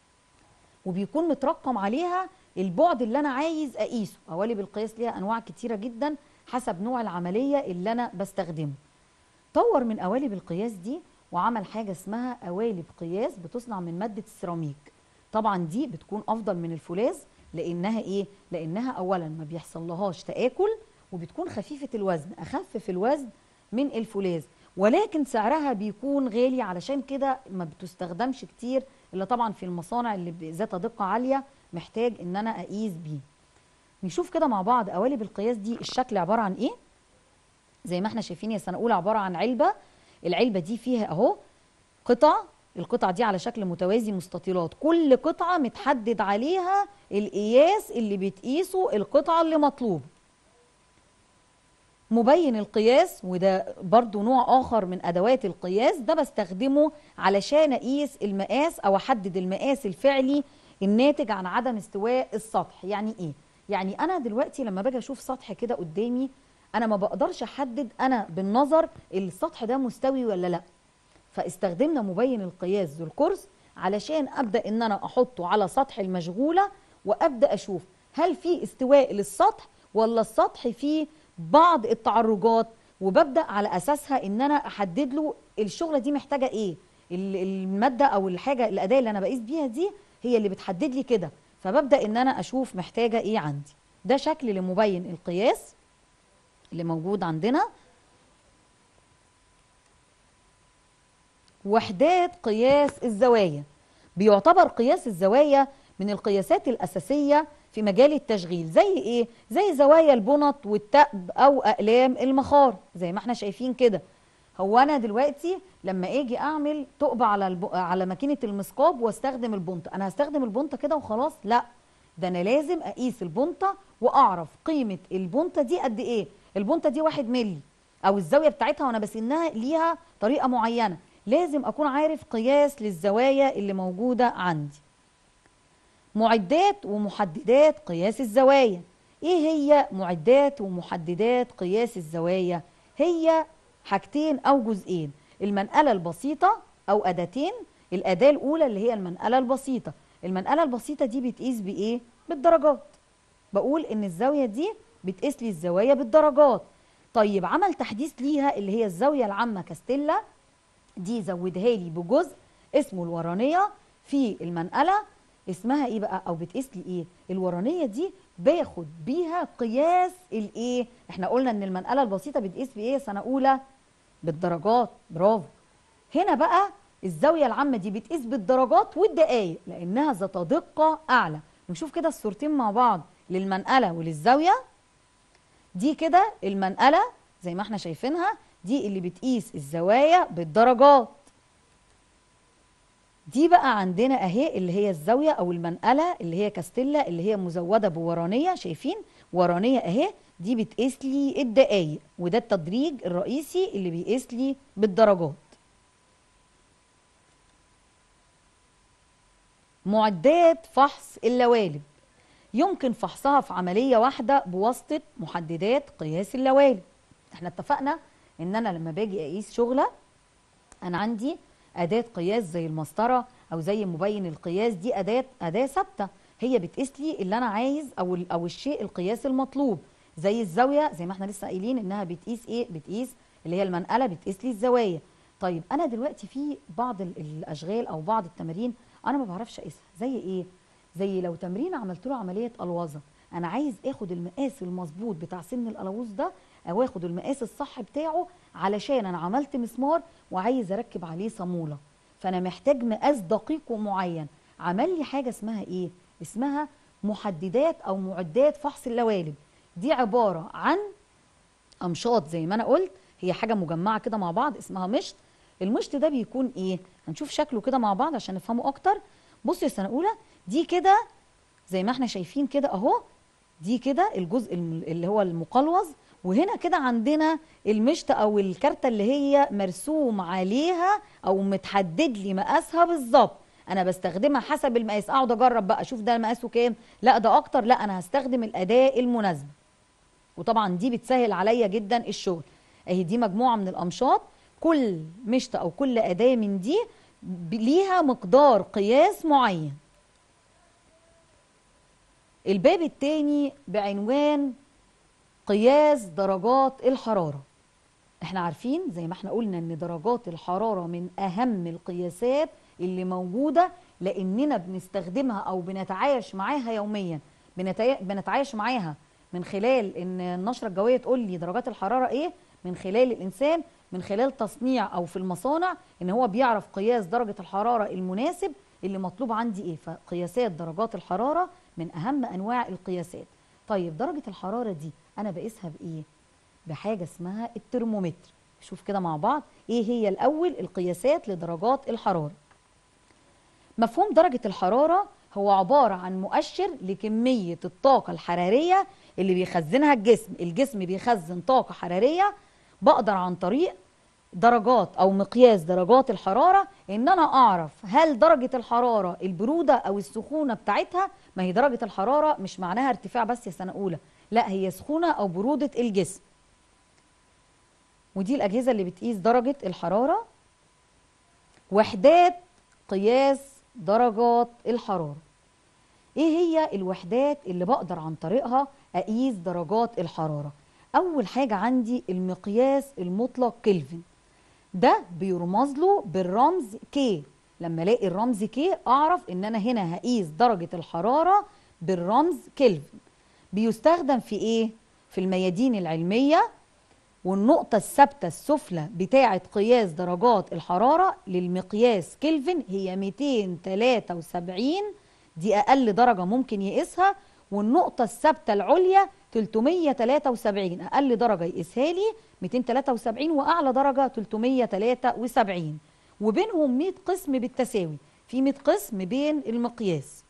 وبيكون مترقم عليها البعد اللي انا عايز اقيسه. قوالب القياس ليها انواع كتيره جدا حسب نوع العمليه اللي انا بستخدمه. طور من قوالب القياس دي وعمل حاجه اسمها قوالب قياس بتصنع من ماده السيراميك. طبعا دي بتكون افضل من الفولاذ لانها ايه؟ لانها اولا ما بيحصل لهاش تآكل، وبتكون خفيفه الوزن، اخف في الوزن من الفولاذ، ولكن سعرها بيكون غالي. علشان كده ما بتستخدمش كتير الا طبعا في المصانع اللي ذات دقه عاليه محتاج ان انا اقيس بيه. نشوف كده مع بعض قوالب القياس دي الشكل عباره عن ايه. زي ما احنا شايفين يا سنه اولى عباره عن علبه. العلبه دي فيها اهو قطع، القطع دي على شكل متوازي مستطيلات، كل قطعه متحدد عليها القياس اللي بتقيسه القطعه اللي مطلوبه. مبين القياس وده برضو نوع آخر من أدوات القياس، ده بستخدمه علشان أقيس المقاس أو أحدد المقاس الفعلي الناتج عن عدم استواء السطح. يعني إيه؟ يعني أنا دلوقتي لما باجي أشوف سطح كده قدامي أنا ما بقدرش أحدد أنا بالنظر السطح ده مستوي ولا لأ. فاستخدمنا مبين القياس ذو القرص علشان أبدأ إن أنا أحطه على سطح المشغولة وأبدأ أشوف هل في استواء للسطح ولا السطح فيه بعض التعرجات، وببدأ على أساسها إن أنا أحدد له الشغلة دي محتاجة إيه. المادة أو الحاجة الأداة اللي أنا بقيس بيها دي هي اللي بتحدد لي كده، فببدأ إن أنا أشوف محتاجة إيه عندي. ده شكل لمبين القياس اللي موجود عندنا. وحدات قياس الزوايا، بيعتبر قياس الزوايا من القياسات الأساسية في مجال التشغيل. زي ايه؟ زي زوايا البنط والتأب او اقلام المخار زي ما احنا شايفين كده. هو انا دلوقتي لما اجي اعمل ثقب على ماكينه المثقاب واستخدم البنطه، انا هستخدم البنطه كده وخلاص؟ لا، ده انا لازم اقيس البنطه واعرف قيمه البنطه دي قد ايه. البنطه دي 1 مللي او الزاويه بتاعتها وانا بسنها ليها طريقه معينه، لازم اكون عارف قياس للزوايا اللي موجوده عندي. معدات ومحددات قياس الزوايا. ايه هي معدات ومحددات قياس الزوايا؟ هي حاجتين او جزئين، المنقلة البسيطة او اداتين. الاداة الاولى اللي هي المنقلة البسيطة. المنقلة البسيطة دي بتقيس بايه؟ بالدرجات. بقول ان الزاوية دي بتقيس لي الزوايا بالدرجات. طيب عمل تحديث ليها اللي هي الزاوية العامة كاستيلا، دي زودها لي بجزء اسمه الورانية في المنقلة. اسمها ايه بقى او بتقيس لي ايه؟ الورانية دي باخد بيها قياس الايه؟ احنا قلنا ان المنقلة البسيطة بتقيس بايه سنة اولى؟ بالدرجات، برافو. هنا بقى الزاوية العامة دي بتقيس بالدرجات والدقايق لانها ذات دقة اعلى. نشوف كده الصورتين مع بعض للمنقلة وللزاوية. دي كده المنقلة زي ما احنا شايفينها، دي اللي بتقيس الزوايا بالدرجات. دي بقى عندنا اهي اللي هي الزاوية او المنقلة اللي هي كاستيلا اللي هي مزودة بورانية، شايفين ورانية اهي، دي بتقيس لي الدقايق، وده التدريج الرئيسي اللي بيقيس لي بالدرجات. معدات فحص اللوالب يمكن فحصها في عملية واحدة بواسطة محددات قياس اللوالب. احنا اتفقنا ان انا لما باجي اقيس شغلة انا عندي أداة قياس زي المسطرة او زي مبين القياس، دي أداة ثابتة هي بتقيس لي اللي انا عايز او الشيء القياس المطلوب. زي الزاوية زي ما احنا لسه قايلين انها بتقيس ايه؟ بتقيس اللي هي المنقلة بتقيس لي الزوايا. طيب انا دلوقتي في بعض الاشغال او بعض التمارين انا ما بعرفش اقيسها. زي ايه؟ زي لو تمرين عملت له عمليه الوظه، انا عايز اخد المقاس المظبوط بتاع سن الالوظ ده او اخد المقاس الصح بتاعه، علشان انا عملت مسمار وعايز اركب عليه صاموله، فانا محتاج مقاس دقيق ومعين. عمل لي حاجه اسمها ايه؟ اسمها محددات او معدات فحص اللوالب. دي عباره عن امشاط زي ما انا قلت، هي حاجه مجمعه كده مع بعض اسمها مشط. المشط ده بيكون ايه؟ هنشوف شكله كده مع بعض عشان نفهمه اكتر. بصوا يا سنه اولى، دي كده زي ما احنا شايفين كده اهو، دي كده الجزء اللي هو المقلوظ، وهنا كده عندنا المشط او الكارته اللي هي مرسوم عليها او متحدد لي مقاسها بالظبط. انا بستخدمها حسب المقاس، اقعد اجرب بقى اشوف ده مقاسه كام، لا ده اكتر، لا انا هستخدم الاداه المناسبه. وطبعا دي بتسهل عليا جدا الشغل. اهي دي مجموعه من الامشاط، كل مشط او كل اداه من دي ليها مقدار قياس معين. الباب الثاني بعنوان قياس درجات الحراره. احنا عارفين زي ما احنا قلنا ان درجات الحراره من اهم القياسات اللي موجوده، لاننا بنستخدمها او بنتعايش معاها يوميا. بنتعايش معاها من خلال ان النشره الجويه تقول لي درجات الحراره ايه، من خلال الانسان، من خلال تصنيع او في المصانع ان هو بيعرف قياس درجه الحراره المناسب اللي مطلوب عندي ايه. فقياسات درجات الحراره من اهم انواع القياسات. طيب درجه الحراره دي انا بقيسها بايه؟ بحاجه اسمها الترمومتر. شوف كده مع بعض ايه هي الاول القياسات لدرجات الحراره. مفهوم درجه الحراره هو عباره عن مؤشر لكميه الطاقه الحراريه اللي بيخزنها الجسم. الجسم بيخزن طاقه حراريه، بقدر عن طريق درجات او مقياس درجات الحراره ان انا اعرف هل درجه الحراره البروده او السخونه بتاعتها. ما هي درجه الحراره مش معناها ارتفاع بس يا سنه اولى، لا هي سخونه او بروده الجسم. ودي الاجهزه اللي بتقيس درجه الحراره. وحدات قياس درجات الحراره. ايه هي الوحدات اللي بقدر عن طريقها اقيس درجات الحراره؟ اول حاجه عندي المقياس المطلق كلفن، ده بيرمز له بالرمز كي. لما الاقي الرمز كي اعرف ان انا هنا هقيس درجه الحراره بالرمز كلفن. بيستخدم في ايه؟ في الميادين العلميه. والنقطة الثابتة السفلى بتاعة قياس درجات الحرارة للمقياس كلفن هي 273، دي أقل درجة ممكن يقيسها. والنقطة الثابتة العليا 373، أقل درجة يقيسها لي 273 وأعلى درجة 373. وبينهم 100 قسم بالتساوي، في 100 قسم بين المقياس.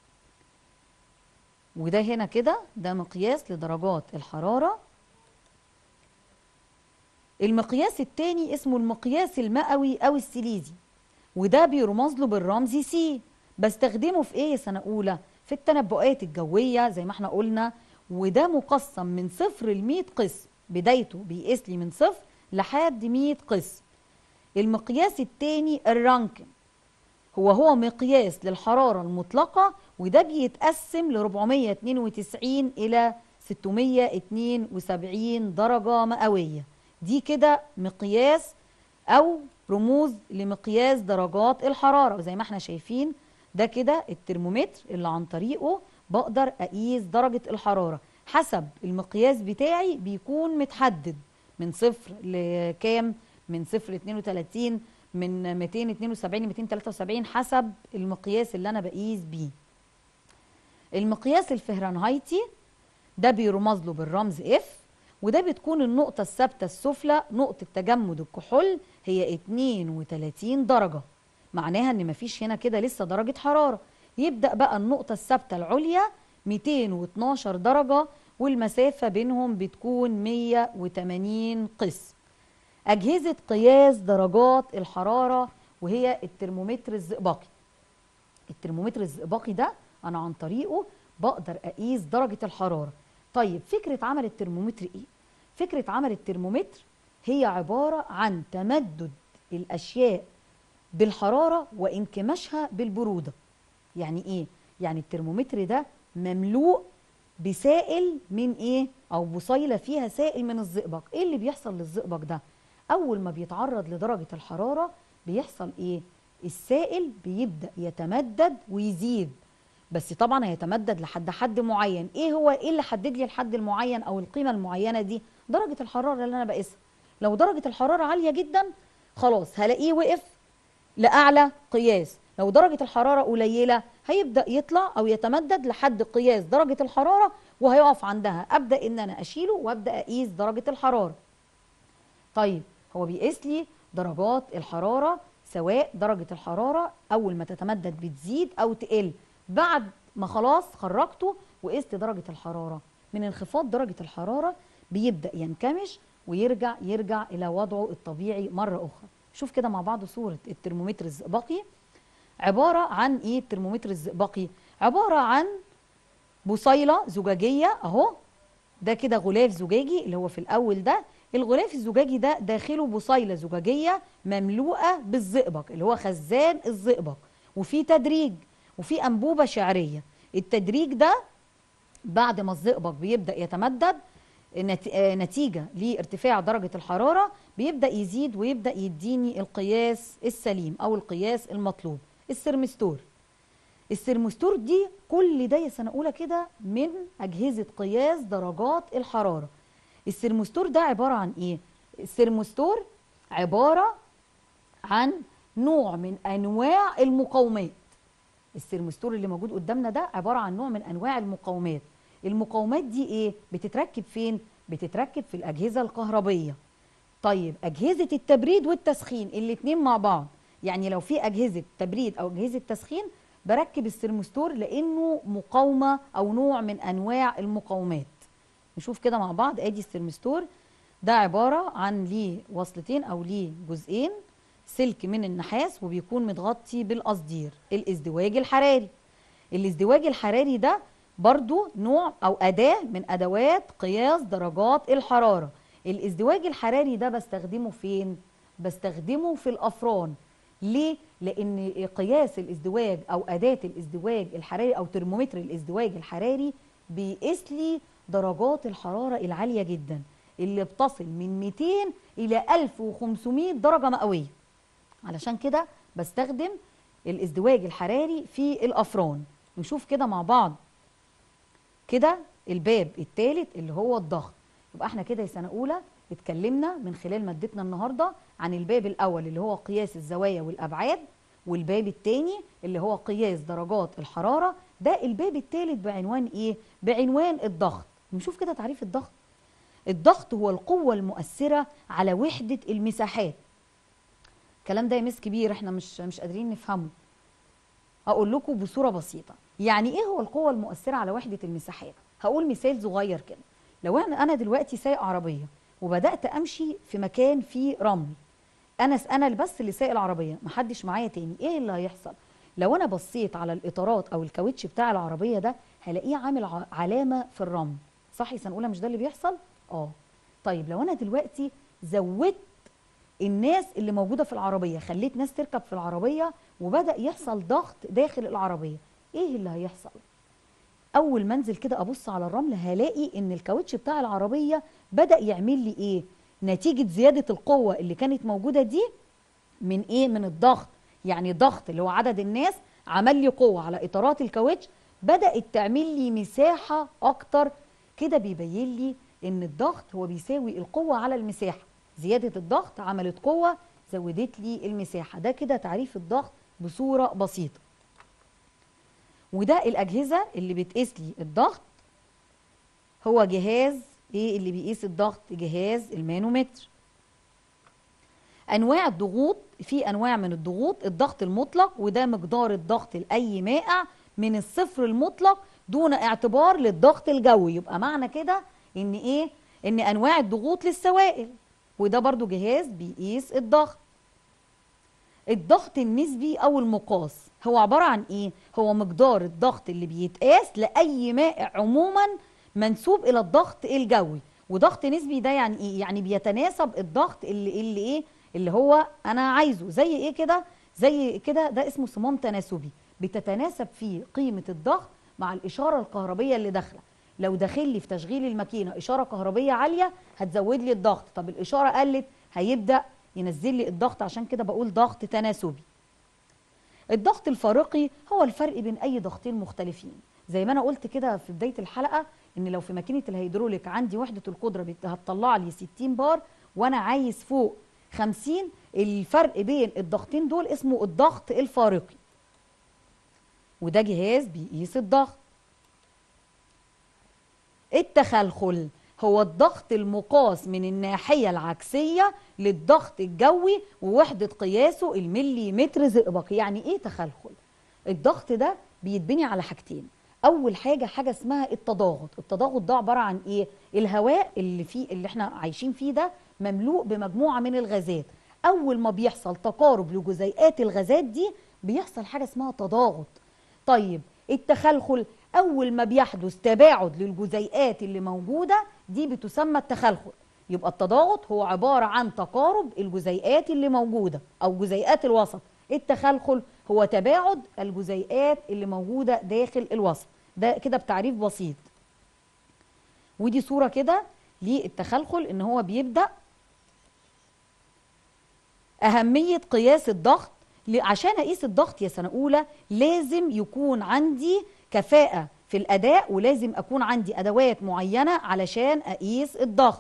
وده هنا كده ده مقياس لدرجات الحرارة. المقياس الثاني اسمه المقياس المئوي او السيليزي، وده بيرمز له بالرمز سي. بستخدمه في ايه يا سنه اولى؟ في التنبؤات الجويه زي ما احنا قلنا. وده مقسم من 0 ل 100 قسم، بدايته بيقيس لي من 0 لحد 100 قسم. المقياس الثاني الرانكن، هو مقياس للحراره المطلقه، وده بيتقسم ل 492 الى 672 درجة مئوية. دي كده مقياس أو رموز لمقياس درجات الحرارة. وزي ما احنا شايفين ده كده الترمومتر اللي عن طريقه بقدر أقيس درجة الحرارة. حسب المقياس بتاعي بيكون متحدد من صفر لكام، من صفر ل 32، من 272 ل 273، حسب المقياس اللي أنا بقيس بيه. المقياس الفهرنهايتي ده بيرمز له بالرمز F، وده بتكون النقطة الثابتة السفلى نقطة تجمد الكحول هي 32 درجة، معناها ان مفيش هنا كده لسه درجة حرارة. يبدأ بقى النقطة الثابتة العليا 212 درجة، والمسافة بينهم بتكون 180 قسم. أجهزة قياس درجات الحرارة وهي الترمومتر الزئبقي. الترمومتر الزئبقي ده أنا عن طريقه بقدر أقيس درجة الحرارة. طيب فكرة عمل الترمومتر إيه؟ فكرة عمل الترمومتر هي عبارة عن تمدد الأشياء بالحرارة وانكماشها بالبرودة. يعني إيه؟ يعني الترمومتر ده مملوء بسائل من إيه؟ أو بصيلة فيها سائل من الزئبق. إيه اللي بيحصل للزئبق ده؟ أول ما بيتعرض لدرجة الحرارة بيحصل إيه؟ السائل بيبدأ يتمدد ويزيد، بس طبعا هيتمدد لحد حد معين. ايه اللي حدد لي الحد المعين او القيمه المعينه دي؟ درجه الحراره اللي انا بقيسها. لو درجه الحراره عاليه جدا خلاص هلاقيه وقف لاعلى قياس. لو درجه الحراره قليله هيبدا يطلع او يتمدد لحد قياس درجه الحراره وهيقف عندها. ابدا ان انا اشيله وابدا اقيس درجه الحراره. طيب هو بيقيس لي درجات الحراره، سواء درجه الحراره اول ما تتمدد بتزيد او تقل. بعد ما خلاص خرجته وقست درجة الحرارة، من انخفاض درجة الحرارة بيبدأ ينكمش ويرجع إلى وضعه الطبيعي مرة أخرى. شوف كده مع بعض صورة الترمومتر الزئبقي. عبارة عن إيه الترمومتر الزئبقي؟ عبارة عن بصيلة زجاجية أهو، ده كده غلاف زجاجي اللي هو في الأول ده. الغلاف الزجاجي ده داخله بصيلة زجاجية مملوءة بالزئبق اللي هو خزان الزئبق، وفي تدريج وفي أنبوبة شعرية. التدريج ده بعد ما الزئبق بيبدأ يتمدد نتيجة لارتفاع درجة الحرارة بيبدأ يزيد ويبدأ يديني القياس السليم أو القياس المطلوب. السرمستور دي كل ده يا سنة أولى كده من أجهزة قياس درجات الحرارة. السرمستور ده عبارة عن إيه؟ السرمستور عبارة عن نوع من أنواع المقاومات. السرمستور اللي موجود قدامنا ده عبارة عن نوع من أنواع المقاومات. المقاومات دي إيه؟ بتتركب فين؟ بتتركب في الأجهزة الكهربية. طيب أجهزة التبريد والتسخين الاتنين مع بعض، يعني لو في أجهزة تبريد أو أجهزة تسخين بركب السرمستور لأنه مقاومة أو نوع من أنواع المقاومات. نشوف كده مع بعض. ادي السرمستور ده عبارة عن ليه وصلتين أو ليه جزئين، سلك من النحاس وبيكون متغطي بالقصدير. الازدواج الحراري، الازدواج الحراري ده برضو نوع أو أداة من أدوات قياس درجات الحرارة. الازدواج الحراري ده بستخدمه فين؟ بستخدمه في الأفران. ليه؟ لأن قياس الازدواج أو أداة الازدواج الحراري أو ترمومتر الازدواج الحراري بيقيس لي درجات الحرارة العالية جدا اللي بتصل من 200 إلى 1500 درجة مئوية. علشان كده بستخدم الازدواج الحراري في الأفران. نشوف كده مع بعض كده الباب الثالث اللي هو الضغط. يبقى احنا كده يا سنة أولى اتكلمنا من خلال مادتنا النهاردة عن الباب الأول اللي هو قياس الزوايا والأبعاد، والباب الثاني اللي هو قياس درجات الحرارة. ده الباب الثالث بعنوان ايه؟ بعنوان الضغط. نشوف كده تعريف الضغط. الضغط هو القوة المؤثرة على وحدة المساحات. الكلام ده يا مس كبير احنا مش قادرين نفهمه. هقول لكم بصورة بسيطة يعني ايه هو القوة المؤثرة على وحدة المساحات. هقول مثال صغير كده. لو انا دلوقتي سايق عربية وبدأت امشي في مكان فيه رمل، انا بس اللي سايق العربية محدش معايا تاني، ايه اللي هيحصل؟ لو انا بصيت على الاطارات او الكاوتش بتاع العربية ده هلاقيه عامل علامة في الرمل. صح يا سنة أولى مش ده اللي بيحصل؟ طيب لو انا دلوقتي زودت الناس اللي موجودة في العربية، خليت ناس تركب في العربية وبدأ يحصل ضغط داخل العربية، ايه اللي هيحصل؟ اول ما انزل كده ابص على الرمل هلاقي ان الكاوتش بتاع العربيه بدأ يعمل لي ايه؟ نتيجه زياده القوه اللي كانت موجوده دي من ايه؟ من الضغط. يعني ضغط اللي هو عدد الناس عمل لي قوه على اطارات الكاوتش، بدأت تعمل لي مساحه اكتر. كده بيبين لي ان الضغط هو بيساوي القوه على المساحه. زياده الضغط عملت قوه زودت لي المساحه. ده كده تعريف الضغط بصوره بسيطه. وده الاجهزه اللي بتقيس لي الضغط. هو جهاز ايه اللي بيقيس الضغط؟ جهاز المانومتر. انواع الضغوط، في انواع من الضغوط: الضغط المطلق وده مقدار الضغط لاي مائع من الصفر المطلق دون اعتبار للضغط الجوي. يبقى معنى كده ان ايه؟ ان انواع الضغوط للسوائل، وده برضو جهاز بيقيس الضغط. الضغط النسبي او المقاس هو عبارة عن ايه؟ هو مقدار الضغط اللي بيتقاس لأي مائع عموما منسوب الى الضغط الجوي. وضغط نسبي ده يعني ايه؟ يعني بيتناسب الضغط اللي ايه؟ اللي هو انا عايزه. زي ايه كده؟ زي كده ده اسمه صمام تناسبي، بتتناسب فيه قيمة الضغط مع الإشارة الكهربية اللي داخلة. لو داخل لي في تشغيل الماكينة إشارة كهربية عالية هتزود لي الضغط، طب الإشارة قلت هيبدأ ينزل لي الضغط. عشان كده بقول ضغط تناسبي. الضغط الفارقي هو الفرق بين اي ضغطين مختلفين. زي ما انا قلت كده في بداية الحلقة ان لو في ماكينة الهيدروليك عندي وحدة القدرة هتطلع لي 60 بار وانا عايز فوق 50، الفرق بين الضغطين دول اسمه الضغط الفارقي. وده جهاز بيقيس الضغط. التخلخل هو الضغط المقاس من الناحية العكسية للضغط الجوي ووحدة قياسه المليمتر زئبق. يعني ايه تخلخل؟ الضغط ده بيتبني على حاجتين. اول حاجة حاجة اسمها التضاغط. التضاغط ده عبارة عن ايه؟ الهواء اللي احنا عايشين فيه ده مملوء بمجموعة من الغازات. اول ما بيحصل تقارب لجزيئات الغازات دي بيحصل حاجة اسمها تضاغط. طيب التخلخل أول ما بيحدث تباعد للجزيئات اللي موجودة دي بتسمى التخلخل. يبقى التضاغط هو عبارة عن تقارب الجزيئات اللي موجودة أو جزيئات الوسط. التخلخل هو تباعد الجزيئات اللي موجودة داخل الوسط. ده كده بتعريف بسيط. ودي صورة كده للتخلخل إن هو بيبدأ. أهمية قياس الضغط: عشان أقيس الضغط يا سنة أولى لازم يكون عندي كفاءة في الأداء، ولازم أكون عندي أدوات معينة علشان أقيس الضغط.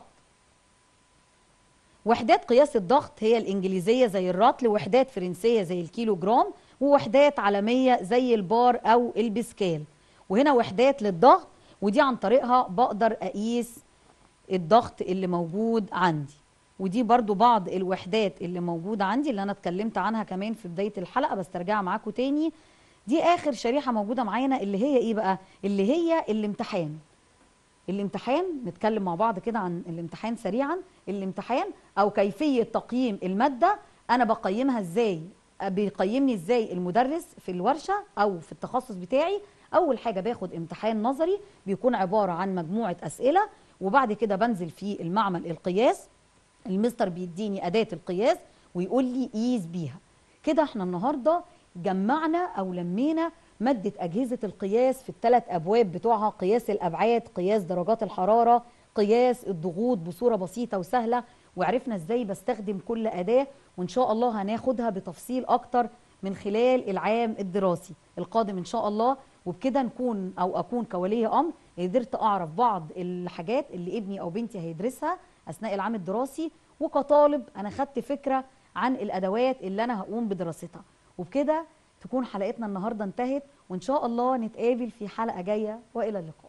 وحدات قياس الضغط هي الإنجليزية زي الرطل، وحدات فرنسية زي الكيلو جرام، ووحدات عالمية زي البار أو البسكال. وهنا وحدات للضغط، ودي عن طريقها بقدر أقيس الضغط اللي موجود عندي. ودي برضو بعض الوحدات اللي موجودة عندي اللي أنا اتكلمت عنها كمان في بداية الحلقة، بسترجعها معاكم تاني. دي آخر شريحة موجودة معانا اللي هي إيه بقى؟ اللي هي الامتحان. الامتحان نتكلم مع بعض كده عن الامتحان سريعا. الامتحان أو كيفية تقييم المادة، أنا بقيمها إزاي؟ بيقيمني إزاي المدرس في الورشة أو في التخصص بتاعي؟ أول حاجة باخد امتحان نظري بيكون عبارة عن مجموعة أسئلة، وبعد كده بنزل في المعمل القياس. المستر بيديني أداة القياس ويقول لي قيس بيها. كده احنا النهاردة جمعنا أو لمينا مادة أجهزة القياس في الثلاث أبواب بتوعها: قياس الأبعاد، قياس درجات الحرارة، قياس الضغوط، بصورة بسيطة وسهلة. وعرفنا ازاي بستخدم كل أداة، وإن شاء الله هناخدها بتفصيل أكتر من خلال العام الدراسي القادم إن شاء الله. وبكده نكون أو أكون كولي أمر قدرت أعرف بعض الحاجات اللي ابني أو بنتي هيدرسها أثناء العام الدراسي، وكطالب أنا خدت فكرة عن الأدوات اللي أنا هقوم بدراستها. وبكده تكون حلقتنا النهاردة انتهت، وإن شاء الله نتقابل في حلقة جاية، وإلى اللقاء.